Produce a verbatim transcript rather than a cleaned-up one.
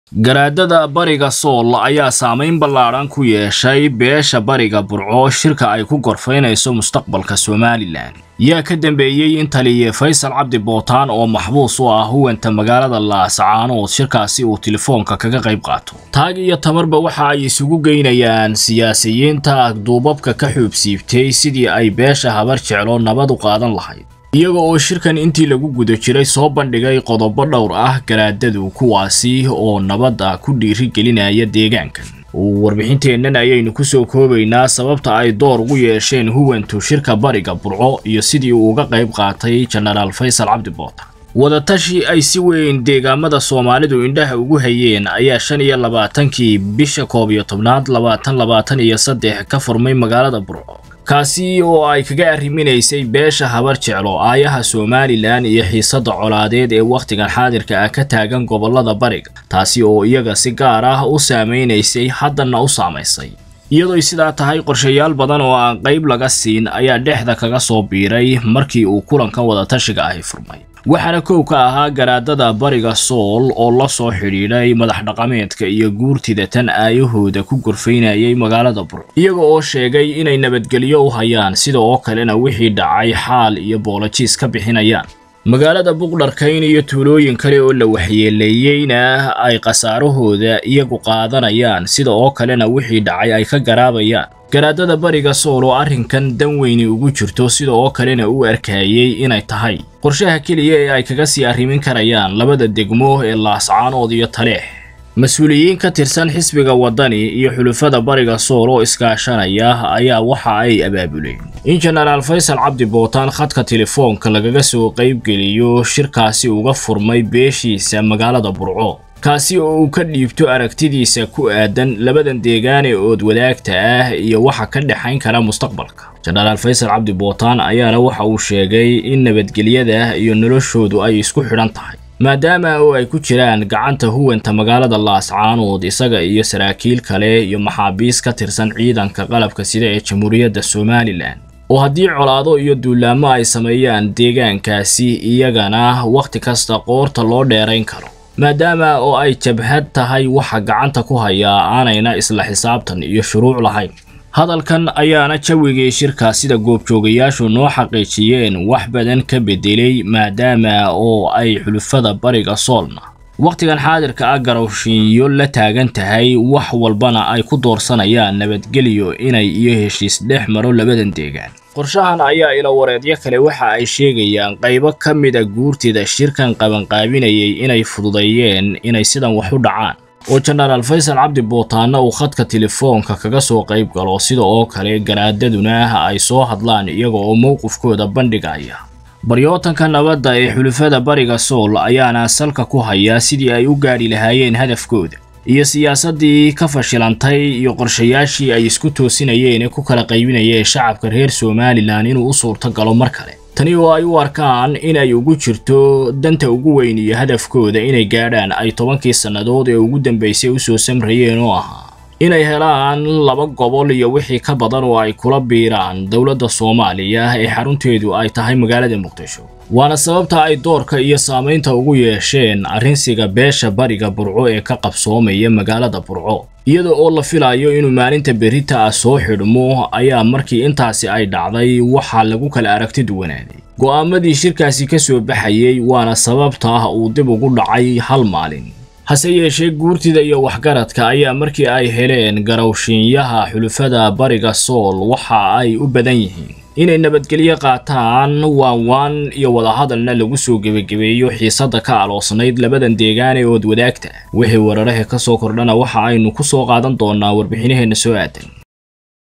garaadada bariga Sool ayaa saameyn ballaaran ku yeeshay beesha bariga Burco shirka ay ku gorfaynayso mustaqbalka Somaliland. yaa ka dambeeyay in taliye Faysal Cabdi Bootaan oo maxbuus u ah huwanta magaalada Laascaanood shirkaasi uu telefoonka kaga qayb qaato. taag iyo tamarba waxa ay isugu geynayaan siyaasiyiinta duubabka ka xuubsiibtay sidii ay beesha habar jeclo nabad u qaadan lahayd. iyaga oo shirkan intii lagu guda jiray soo bandhigay qodobo dhowr ah garaadadu kuwaasi oo nabadda ku dhiiri gelinaya deegaankan. warbixinteennan ayaynu ku soo koobaynaa sababta ay door ugu yeesheen huwantu shirka bariga Burco iyo sidii uu uga qayb qaatay General Faysal Cabdi Bootaan. wadatashi ay si weyn deegaamada Soomaalidu indhaha ugu hayeen ayaa shan iyo labaatankii bisha koob iyo tobnaad labaatan labaatan iyo saddex ka furmay magaalada Burco. kaasi oo ay kaga arriminaysay beesha habar jeclo aayaha Somaliland iyo xiisada colaadeed ee waqtigan xaadirka ah ka taagan gobolada bariga, taasi oo iyaga si gaar ah u saameynaysay haddana u saameysay. iyadoo sidaa tahay qorshayaal badan oo aan qayb laga siin ayaa dhexda kaga soo biiray markii uu kulankan wadatashiga ahi furmay. waxaana koow ka ahaa garaadada bariga Sool oo la soo xidhiidhay madax dhaqameedka iyo guurtida tan aayahooda ku gorfaynayay magaalada Burco, iyaga oo sheegay inay nabadgelyo u hayaan sidoo kalena wixii dhacay xaal iyo boolojiis ka bixinayaan. magaalada Buqdharkayn iyo tuulooyin kale oo la waxyeeleeyayna ay qasaarahooda iyagu qaadanayaan sidoo kalena wixii dhacay ay ka garaabayaan. garaadada bariga Sool oo arrinkan dan weyni ugu jirto sidoo kalena u arkayay inay tahay qorshaha kaliya ee ay kaga sii arrimin karayaan labada degmo ee Laascaanood iyo Taleex. mas'uuliyiin ka tirsan xisbiga wadani iyo xulufada bariga Sool oo iskaashanaya ayaa waxa ay abaabuleen in General Faysal Cabdi Bootaan khadka telefoonka lagaga soo qayb geliyo shirkaasi uga furmay beeshiisa magaalada Burco, kaasi oo uu ka dhiibto aragtidiisa ku aadan labadan deegaan ee ood wadaagta ah iyo waxa ka dhaxayn kara mustaqbalka. General Faysal Cabdi Bootaan ayaana waxa uu sheegay in nabadgelyada iyo noloshoodu ay isku xidhan tahay maadaama oo ay ku jiraan gacanta huwanta magaalada Laascaanood isaga iyo saraakiil kale iyo maxaabiis ka tirsan ciidanka qalabka sida ee Jamhuuriyadda Somaliland oo haddii colaado iyo duulaamo ay sameeyaan deegaankaasi iyagana waqti kasta qoorta loo dheerayn karo maadaama oo ay jabhad tahay waxa gacanta ku haya aanayna isla xisaabtan iyo shuruuc lahayn. hadalkan ayaana jawigii shirka sida goobjoogayaashu noo xaqiijiyeen wax badan ka bedelay maadaama oo ay xulufada bariga Soolna waqtigan xaadirka ah garowshiyo la taagan tahay wax walbana ay ku doorsanayaan nabadgelyo inay iyo heshiis dhex maro labadan deegaan. qorshahan ayaa ila wareedyo kale waxa ay sheegayaan qaybo ka mid ah guurtida shirkan qaban qaabinayay inay fududeeyeen inay sidan wax u dhacaan oo General Faysal Cabdi Bootaan uu khadka telefoonka kaga soo qayb galo sidoo kale garaadaduna ay soo hadlaan iyaga oo mowqifkooda bandhigaya. baryootanka nabadda ee xulufada bariga Sool ayaana salka ku haya sidii ay u gaari lahaayeen hadafkooda iyo siyaasadii ka fashilantay iyo qorshayaashii ay isku toosinayeen ee ku kala qaybinayeen shacabka reer Somaliland inuu u suurto galo mar kale. tani oo ay u arkaan in ay ugu jirto danta ugu weyn iyo hadafkooda inay gaadhaan ay tobankii sannadood ee ugu dambeysay u soo samrayeen oo ahaa inay helaan laba gobol iyo wixii ka badan oo ay kula biiraan dawladda Soomaaliya ee xarunteedu ay tahay magaalada Muqdisho. waana sababta ay doorka iyo saameynta ugu yeesheen arrinsiga beesha bariga Burco ee ka qabsoomaya magaalada Burco, iyadoo oo la filayo inuu maalinta berita ah soo xidhmo ayaa markii intaasi ay dhacday waxa lagu kala aragti duwanaaday go'aamadii shirkaasi ka soo baxayay, waana sababta uu dib ugu dhacay hal maalin. hase yeeshee guurtida iyo waxgaradka ayaa markii ay heleen garowshiyaha xulufada bariga Sool waxa ay u badan yihiin inay nabadgelyo qaataan waan waan iyo wada hadalna lagu soo gabagabeeyo xiisada ka aloosnayd labadan deegaan ee ood wadaagta. wixii wararaha ka soo kordhana waxa aynu ku soo qaadan doonaa warbixinaheena soo aadan.